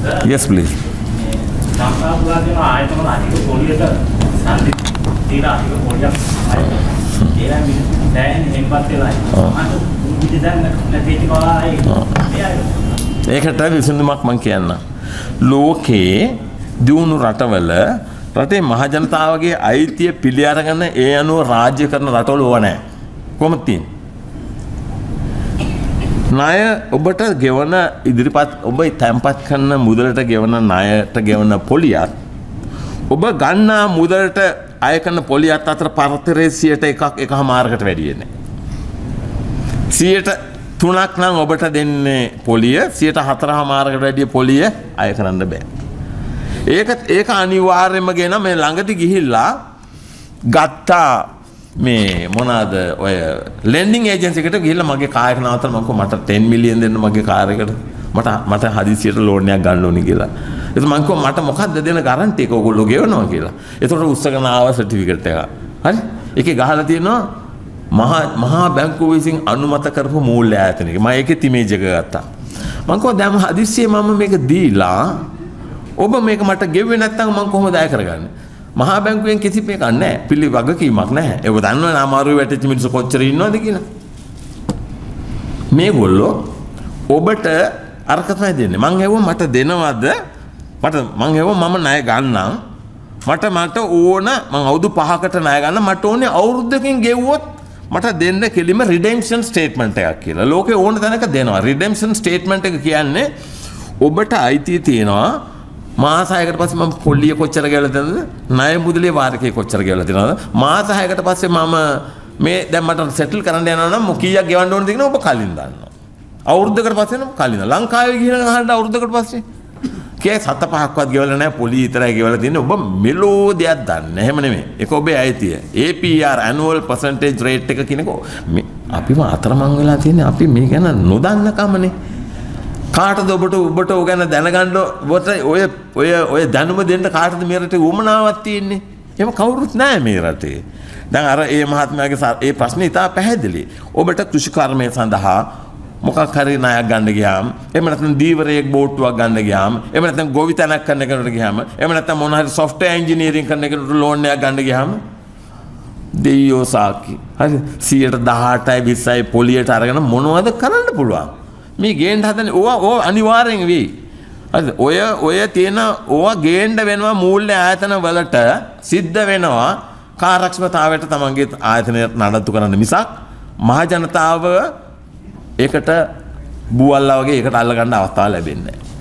Yes, please. ඒකට විසඳුමක් මම කියන්න. ලෝකේ දියුණු රටවල රටේ මහ ජනතාවගේ අයිතිය පිළි අරගෙන ඒ අනුව රාජ්‍ය කරන රටවල ඕව නැහැ. කොහොමද තියෙන්නේ? ණය ඔබට ගෙවන ඉදිරිපත් ඔබ තැන්පත් කරන මුදලට ගෙවන ණයට ගෙවන පොලියත් ඔබ ගන්නා මුදලට අය කරන පොලියත් අතර පරතරය 1.1%කට වැඩි වෙන්නේ. 3% නම් ඔබට දෙන්නේ පොලිය 4%කට වැඩි පොලිය අය කරන්න බෑ. ඒක අනිවාර්යයෙන්ම ගෙන මේ ළඟදී ගිහිල්ලා ගත්තා මේ මොනවාද ඔය ලෙන්ඩින් ඒජන්සි එකට ගිහිල්ලා මගේ කාර් එක නවත්තලා මම කිව්වා මට 10 මිලියන් දෙන්න මගේ කාර් එකට මට හදිසියට ලෝන් එකක් ගන්න ඕනේ කියලා. ඒක මම කිව්වා මට මොකක්ද දෙන ගැරන්ටි එක ඔයගොල්ලෝ ගෙවනවා කියලා. ඒතකොට උස්සගෙන ආව සර්ටිෆිකේට් එක. හරි? ඒකේ ගහලා තියෙනවා මහා බැංකුව විසින් අනුමත කරපු මූල්‍ය ආයතනයක. මම ඒකේ ඉමේජ් එක ගත්තා. මම කිව්වා දැන් හදිසියේ මම මේක දීලා ඔබ මේක මට ගෙව්වේ නැත්නම් මම කොහොමද අය කරගන්නේ? මහා බැංකුවෙන් කිසි මේකක් නැහැ. පිළි වගකීමක් නැහැ. ඒක දන්නවනේ අමාරුවේ වැටෙච්ච මිනිස්සු කොච්චර ඉන්නවද කියලා. මේගොල්ලෝ ඔබට අරක තමයි දෙන්නේ. මං හෙව්වා මට දෙනවද? මං හෙව්වා මම ණය ගන්නම්. මට ඕන මං අවුරුදු 5කට ණය ගන්න මට ඕනේ අවුරුද්දකින් ගෙව්වොත් මට දෙන්න කෙලිම රිඩෙම්ප්ෂන් ස්ටේට්මන්ට් එකක් කියලා. ලෝකේ ඕන තැනක දෙනවා. රිඩෙම්ප්ෂන් ස්ටේට්මන්ට් එක කියන්නේ ඔබට අයිතිය තියෙනවා මාස 6කට පස්සේ මම පොල්ලිය කොච්චර ගෙවලා දෙනවද? ණය මුදලේ වාරකේ කොච්චර ගෙවලා දෙනවද? මාස 6කට පස්සේ මම මේ දැන් මට සෙටල් කරන්න යනවා නම් කීයක් ගෙවන්න ඕනද කියන ඔබ කලින් දන්නවා. අවුරුද්දකට පස්සේ නම් කලින්. ලංකාවේ ගිහින් අහන්න අවුරුද්දකට පස්සේ කේ 7-5ක්වත් ගෙවලා නැහැ පොලිය විතරයි ගෙවලා තින්නේ. ඔබ මෙලෝ දෙයක් දන්නේ. එහෙම නෙමෙයි. ඒක ඔබේ අයිතිය. APR annual percentage rate එක කියනකො අපිම අතරමං වෙලා තින්නේ අපි මේ ගැන නොදන්න කමනේ. කාටද ඔබට ඔය ගැන දැනගන්න ඔය දැනුම දෙන්න කාටද මේ රටේ උවමනාවක් තියෙන්නේ? එහෙම කවුරුත් නැහැ මේ රටේ. දැන් අර ඒ මහත්මයාගේ ඒ ප්‍රශ්නේ ඉතා පැහැදිලි. ඔබට කෘෂිකර්මය සඳහා මොකක් හරි ණයක් ගන්න ගියාම, එහෙම නැත්නම් දීවරයක් බෝට්ටුවක් ගන්න ගියාම, එහෙම නැත්නම් ගොවිතැනක් කරන කෙනෙකුට ගියාම, එහෙම නැත්නම් මොන හරි software engineering කරන කෙනෙකුට ලෝන් එකක් ගන්න ගියාම දෙයියෝ සාකි. හරි 18%යි 20%යි පොලියට අරගෙන මොනවද කරන්න පුළුවන්? මේ ගේන්න හදන්නේ ඕවා අනිවාර්යෙන් වෙයි. හරිද? ඔය තියෙන ඕවා ගේන්න වෙනවා මූල්‍ය ආයතන වලට සිද්ධ වෙනවා කාර්යක්ෂමතාවයට තමන්ගේ ආයතනය නඩත්තු කරන්න මිසක් මහ ජනතාව ඒකට බුවල්ලා වගේ ඒකට අල්ල ගන්න අවස්ථාව ලැබෙන්නේ නැහැ.